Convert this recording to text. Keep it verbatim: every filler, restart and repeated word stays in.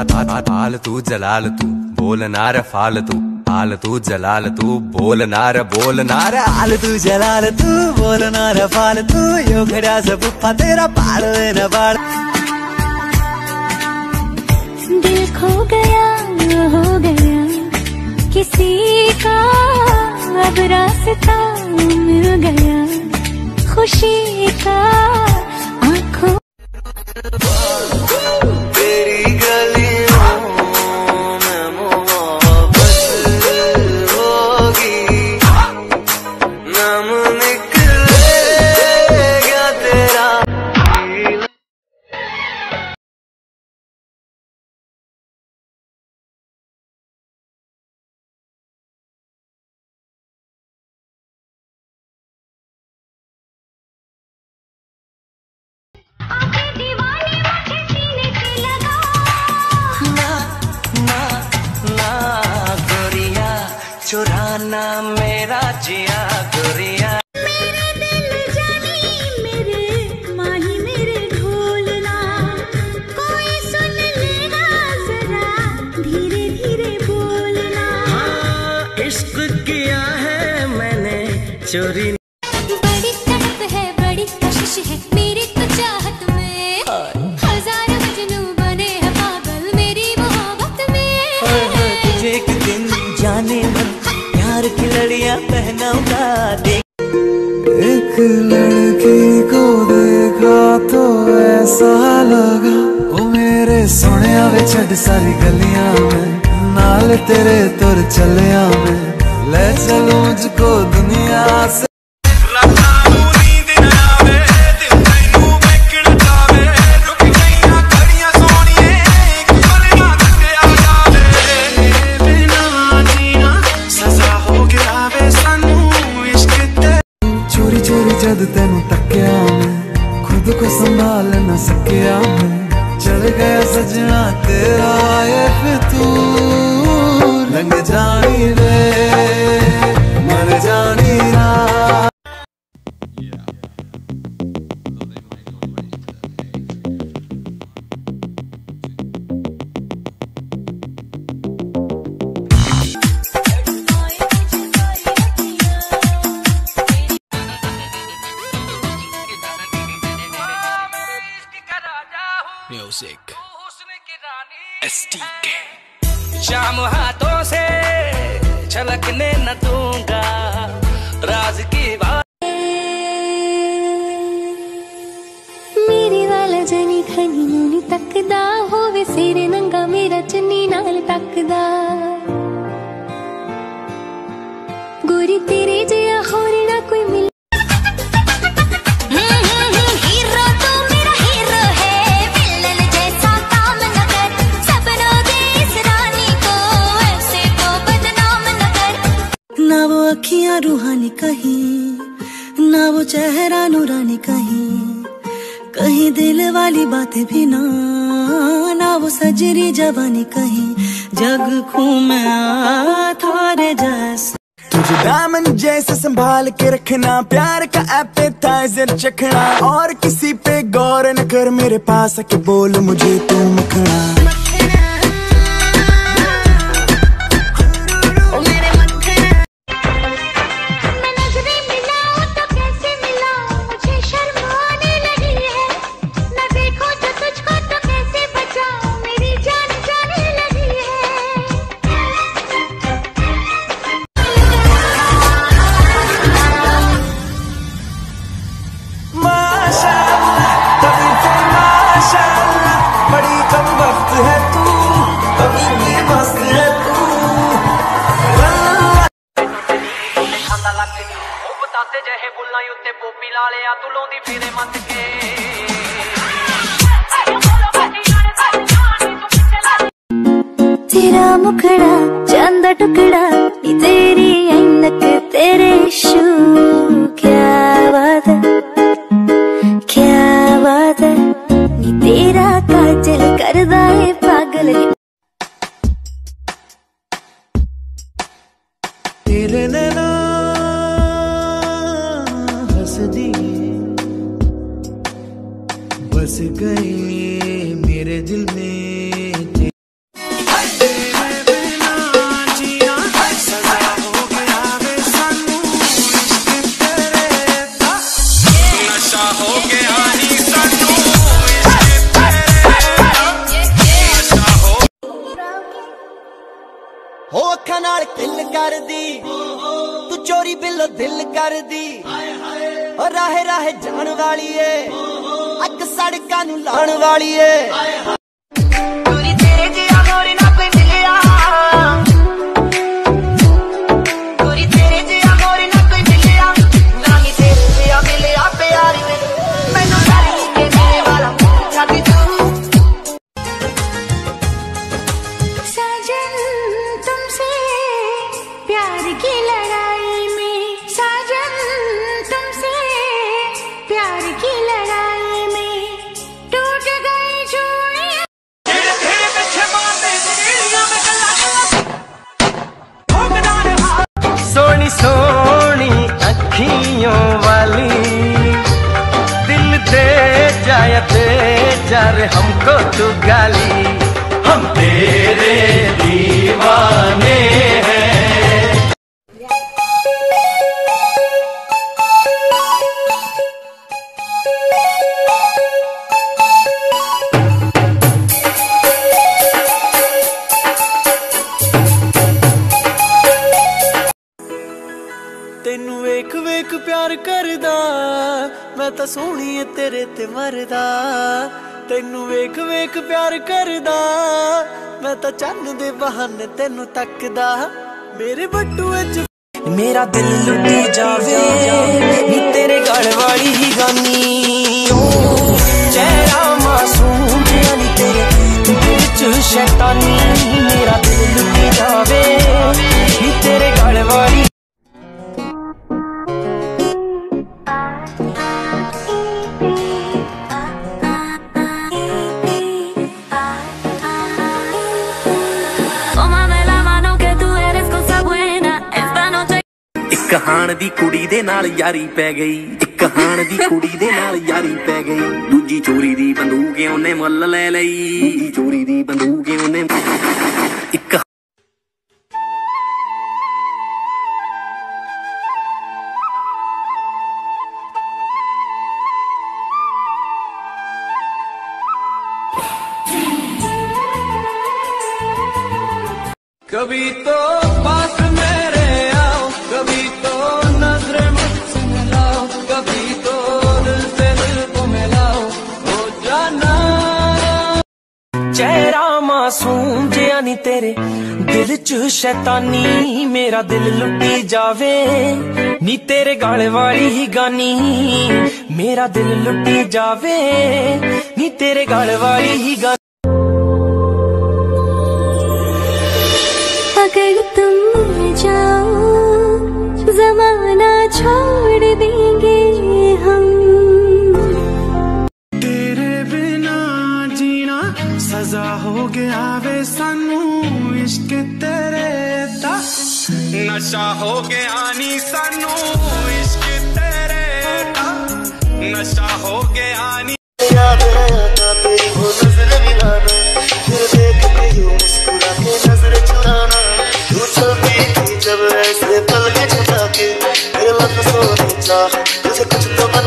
हाल तू जलाल तू बोलना रे फालतू हाल तू जलाल तू बोलना रे बोलना रे हाल तू जलाल तू बोलना रे फालतू यो खड़ा से पुप्पा तेरा पाल न बाल। दिल खो गया हो गया किसी का अब रास्ता मिल गया खुशी का आँखों तेरी गलियों में मोहब्बत होगी नाम निकलेगा तेरा। चुराना मेरा जिया गोरिया मेरे दिल जानी मेरे माही मेरे ढोलना कोई सुन लेगा जरा धीरे धीरे बोलना। हाँ इश्क किया है मैंने चोरी। बड़ी तड़प है बड़ी कशिश है मेरी तो चाहत में हजार मजनू बने हैं पागल मेरी मोहब्बत में। तुझे एक दिन जाने मन प्यार की लड़ियां पहनाऊंगा। एक लड़की को देखा तो ऐसा लगा वो मेरे सोनिया वे छड़ सारी गलियां में नाल तेरे तुर चलिया में ले चलूं मुझको दुनिया से। जद तेनू तकिया मैं खुद को संभाल न सकिया मैं चढ़ गया सजना तेरा ये फितूर लंग जानी रे मर जानी ना। म्यूजिक एस टी के। शाम हाथों से छलकने न दूंगा राज की बात। मेरी वाला जनी खनी नूनी तकदा होवे सिरे नंगा मेरा चुन्नी नाल तकदा गोरी तेरे जिया होर ना कोई मिल। ना वो अखियां रूहानी कहीं ना वो चेहरा नूरानी कहीं कहीं दिल वाली बातें भी ना ना वो सजरी जवानी कहीं जग घूमे थारे जैसा। तुझे दामन जैसे संभाल के रखना प्यार का एपेटाइजर चखना और किसी पे गौर न कर मेरे पास आके बोल मुझे तू मखना। बड़ी कम वक्त है तू कभी भी मस्त है तू। खांदा लग ओ बताते जहे बुलना उत्ते पोपी ला लिया तू लोंदी फिरे मत के। तेरा मुखड़ा चंद टुकड़ा तेरी ऐनक तेरे शू क्या बात है क्या बात है नी तेरा काजल करदा है पागल। तेरे नैना हंस दिए बस गए मेरे दिल में। अखा नाल किल कर दी तू चोरी बिलो दिल कर दी और राहे राहे जान वाली है अक सड़कां नूं लाण वाली है पूरी तेरे जिया मोरी ना कोई मिलिया पूरी तेरे जिया मोरी ना कोई मिलिया ना ही तेरे जिया मिलिया प्यार में मैनू सारी के मेरे वाला छाती तू साजन तुमसे प्यार की लड़ाई में साजन तुमसे प्यार की लड़ाई में टूट गई चूड़ियां सोनी सोनी अखियों वाली दिल दे जाया दे जा रे हमको तू गाली हम तेरे दीवाने हैं। तेनू वेख वेख प्यार करदा मैं तां सोहणीए तेरे ते मरदा तेनू वेख वेख प्यार करदा मैं तां चन्न दे बहाने तेनू तकदा मेरे बटूए च मेरा दिल लुटी जावे नी तेरे गल वाली ही गानी चेहरा मासूम जिहा नी तेरे दिल च शैतानी मेरा दिल लुटी जावे नी तेरे गल वाली कहान दी कुड़ी दे नाल यारी पै गई इक कहान दी कुड़ी दे नाल यारी पै गई दूजी चोरी दी बंदूक ओने मुੱਲ ले लई चोरी दी बंदूक ओने इक कभी तो पास मेरे आओ कभी तो नजरें मुझसे मिलाओ कभी तो दिल से दिल को मिलाओ हो जाना चेहरा मासूम जिहा नी तेरे दिल च शैतानी मेरा दिल लुटी जावे नी तेरे गल वाली ही गानी मेरा दिल लुटी जावे नी तेरे गल वाली ही गानी अगर तुम जाओ जमाना छोड़ देंगे हम तेरे बिना जीना सजा हो गया वे सानू इश्क तेरे दा नशा हो गया नी सानू इश्क तेरे दा नशा हो गया नी याद आता तेरी वो नजर मिलाना फिर देख के यूं मुस्कुरा के नजर चुराना तू चलती थी जब ऐसे पल के छुपा के मेरे लफ्ज़ों ने चाहा तुझे कुछ तो